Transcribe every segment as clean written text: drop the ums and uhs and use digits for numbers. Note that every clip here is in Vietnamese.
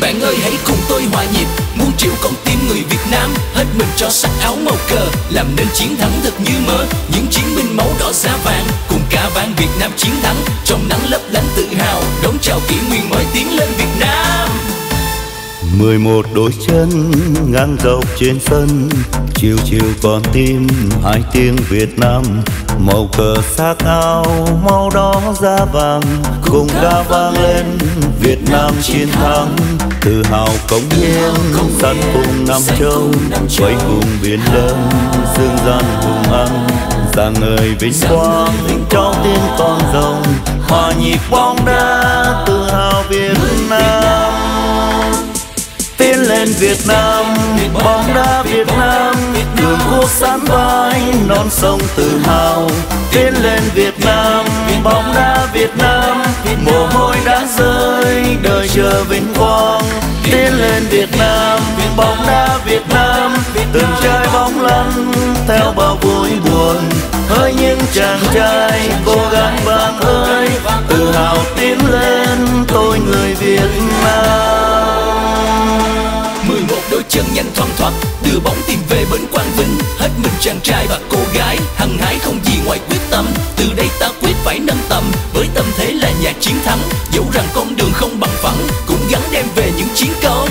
Bạn ơi hãy cùng tôi hòa nhịp, muôn triệu con tim người Việt Nam hết mình cho sắc áo màu cờ, làm nên chiến thắng thật như mơ. Những chiến binh máu đỏ da vàng cùng cả vang Việt Nam chiến thắng, trong nắng lấp lánh tự hào đón chào kỷ nguyên mới tiến lên Việt Nam. 11 đôi chân ngang dọc trên sân, chiều chiều con tim hai tiếng Việt Nam. Màu cờ sắc áo màu đỏ da vàng cùng ca vang lên Việt Nam chiến thắng. Tự hào cống hiến săn cùng Nam Châu, quay cùng biển lớn dương gian hùng hăng. Ra người vinh quang trong tiếng con rồng, hòa nhịp bóng đá tự hào Việt Nam. Tiến lên Việt Nam, bóng đá Việt Nam, đường quốc sáng vai non sông tự hào. Tiến lên Việt Nam, bóng đá Việt Nam, mồ hôi đã rơi đời chờ vinh quang. Tiến lên Việt Nam, bóng đá Việt Nam, từng trái bóng lăn theo bao vui buồn. Hỡi những chàng trai cô gái vang ơi, tự hào tiến lên tôi người Việt Nam. 11 đôi chân nhanh thoăn thoắt đưa bóng tìm về bến quang vinh. Hết mình chàng trai và cô gái hăng hái không gì ngoài quyết tâm. Từ đây ta quyết phải nâng tầm với tâm thế là nhà chiến thắng. Dẫu rằng con đường không bằng phẳng cũng gắng đem về những chiến công.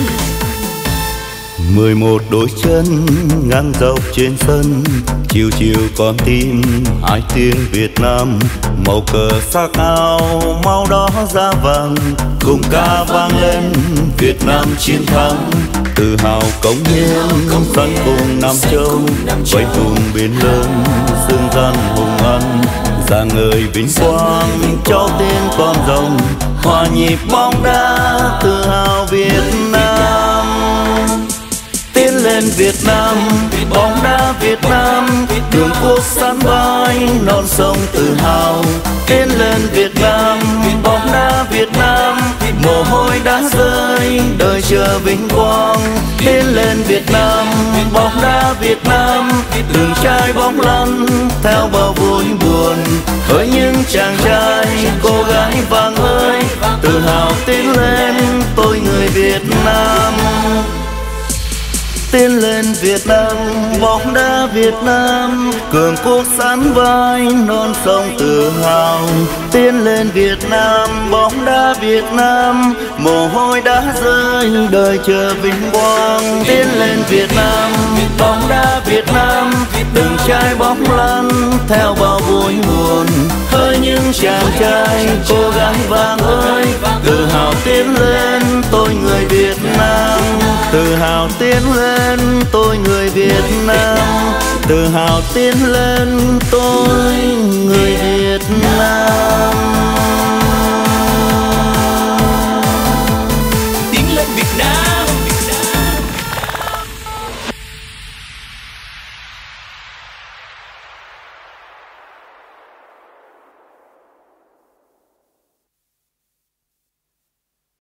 11 đôi chân ngang dọc trên sân, chiều chiều con tim hai tiếng Việt Nam. Màu cờ sắc áo màu đỏ da vàng cùng ca vang lên Việt Nam chiến thắng. Tự hào cống hiến sân cùng Nam Châu, quay cùng biển lớn dương gian hùng hăng. Ra người vinh quang cho tiếng con rồng, hòa nhịp bóng đá tự hào Việt Nam. Tiến lên Việt Nam, bóng đá Việt Nam, đường quốc sáng vai non sông tự hào. Tiến lên Việt Nam, bóng đá Việt Nam, mồ hôi đã rơi đời chờ vinh quang. Tiến lên Việt Nam, bóng đá Việt Nam, từng trái bóng lăn theo bao vui buồn. Hỡi những chàng trai cô gái vang ơi, tự hào tiến lên tôi người Việt Nam. Tiến lên Việt Nam, bóng đá Việt Nam, cường quốc sán vai non sông tự hào. Tiến lên Việt Nam, bóng đá Việt Nam, mồ hôi đã rơi đời chờ vinh quang. Tiến lên Việt Nam, bóng đá Việt Nam, từng trái bóng lăn theo bao vui buồn. Hỡi những chàng trai cô gái vang ơi, tự hào tiến lên tôi người Việt Nam. Tự hào tiến lên tôi người Việt Nam, tự hào tiến lên tôi người Việt Nam.